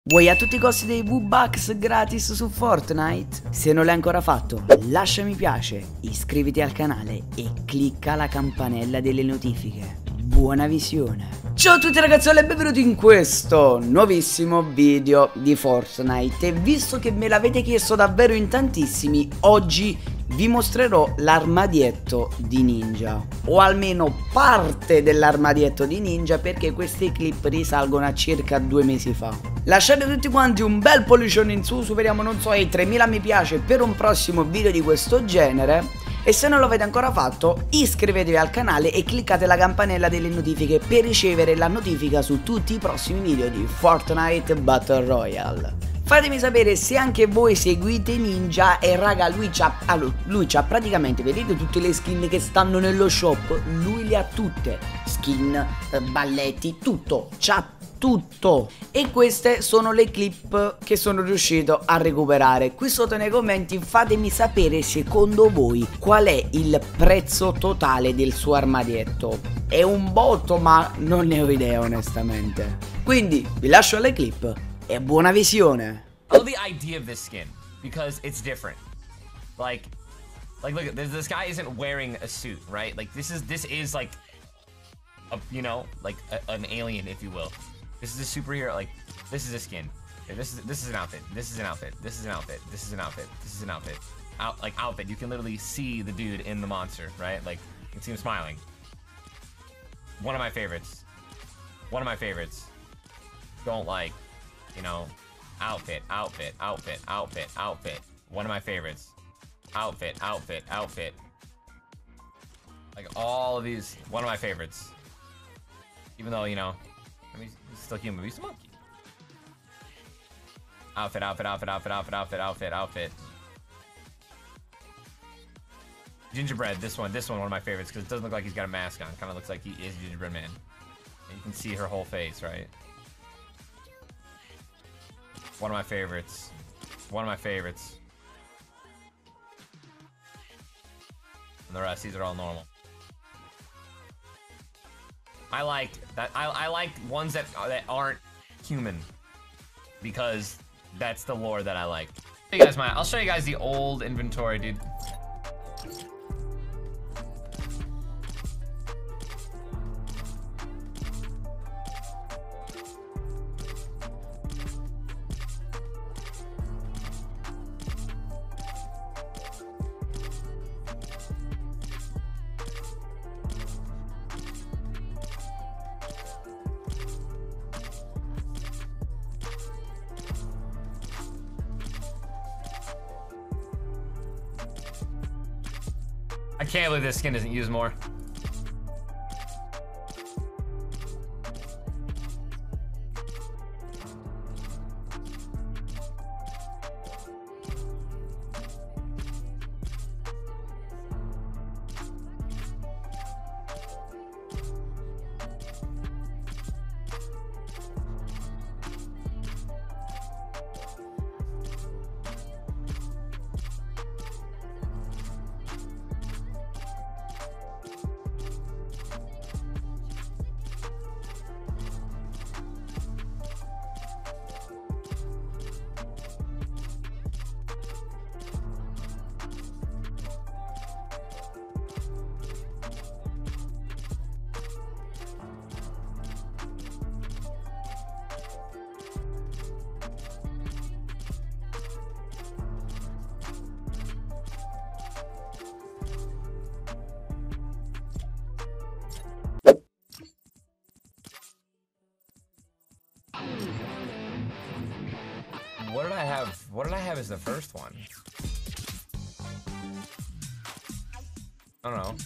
Vuoi a tutti i costi dei V-Bucks gratis su Fortnite? Se non l'hai ancora fatto, lascia mi piace, iscriviti al canale e clicca la campanella delle notifiche. Buona visione! Ciao a tutti ragazzi e benvenuti in questo nuovissimo video di Fortnite. E visto che me l'avete chiesto davvero in tantissimi, oggi vi mostrerò l'armadietto di Ninja, o almeno parte dell'armadietto di Ninja, perché questi clip risalgono a circa 2 mesi fa. Lasciate tutti quanti un bel pollicione in su, superiamo non so i 3000 mi piace per un prossimo video di questo genere. E se non lo avete ancora fatto, iscrivetevi al canale e cliccate la campanella delle notifiche per ricevere la notifica su tutti i prossimi video di Fortnite Battle Royale. Fatemi sapere se anche voi seguite Ninja. E raga, lui c'ha praticamente, vedete tutte le skin che stanno nello shop? Lui le ha tutte, skin, balletti, tutto, c'ha tutto. E queste sono le clip che sono riuscito a recuperare. Qui sotto nei commenti fatemi sapere secondo voi qual è il prezzo totale del suo armadietto. È un botto, ma non ne ho idea onestamente. Quindi vi lascio alle clip e buona visione. I love the idea of this skin because it's different. Like look, this guy isn't wearing a suit, right? Like this is like a, you know, like an alien, if you will. This is a superhero. Like this is a skin. Okay, this is an outfit. This is an outfit. This is an outfit. This is an outfit. This is an outfit. Outfit. You can literally see the dude in the monster, right? Like you can see him smiling. One of my favorites. One of my favorites. Don't like, you know, outfit, outfit, outfit, outfit, outfit. One of my favorites. Outfit, outfit, outfit. Like all of these, one of my favorites. Even though, you know, I mean, he's still human, but he's a monkey. Outfit, outfit, outfit, outfit, outfit, outfit, outfit, outfit. Gingerbread, this one, one of my favorites, because it doesn't look like he's got a mask on. Kind of looks like he is Gingerbread Man. And you can see her whole face, right? One of my favorites. One of my favorites. And the rest, these are all normal. I like that. I like ones that aren't human, because that's the lore that I like. I'll show you guys the old inventory, dude. I can't believe this skin isn't used more. What did I have? What did I have as the first one? I don't know.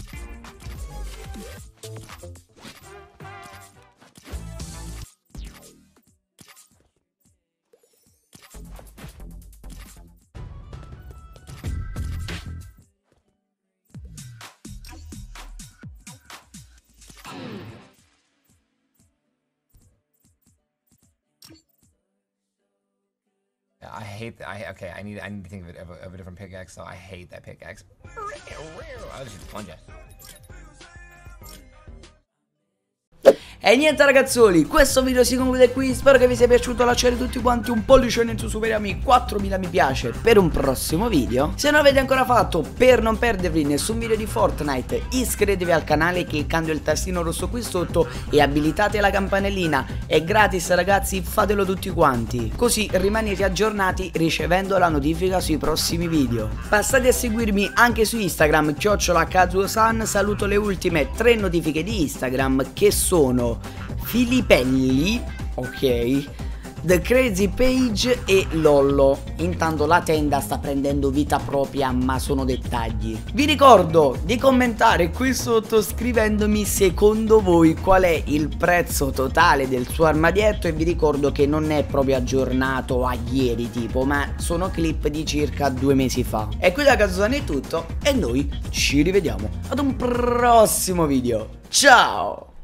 I hate that. Okay, I need to think of a different pickaxe. So I hate that pickaxe. I'll just plunge it. E niente ragazzoli, questo video si conclude qui, spero che vi sia piaciuto, lasciate tutti quanti un pollice in su, superiamo i 4000 mi piace per un prossimo video. Se non l'avete ancora fatto, per non perdervi nessun video di Fortnite, iscrivetevi al canale cliccando il tastino rosso qui sotto e abilitate la campanellina, è gratis ragazzi, fatelo tutti quanti, così rimanete aggiornati ricevendo la notifica sui prossimi video. Passate a seguirmi anche su Instagram, @kazuosan, saluto le ultime 3 notifiche di Instagram che sono Filipelli, ok, The Crazy Page e Lollo. Intanto la tenda sta prendendo vita propria, ma sono dettagli. Vi ricordo di commentare qui sotto scrivendomi secondo voi qual è il prezzo totale del suo armadietto, e vi ricordo che non è proprio aggiornato a ieri tipo, ma sono clip di circa 2 mesi fa. E qui da Kazuosan è tutto e noi ci rivediamo ad un prossimo video. Ciao!